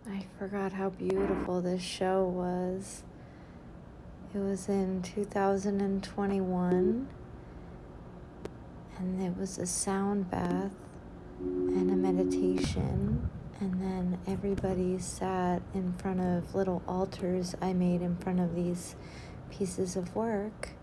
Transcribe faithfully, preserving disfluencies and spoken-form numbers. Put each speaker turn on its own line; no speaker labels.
I forgot how beautiful this show was. It was in two thousand twenty-one, and it was a sound bath and a meditation, and then everybody sat in front of little altars I made in front of these pieces of work,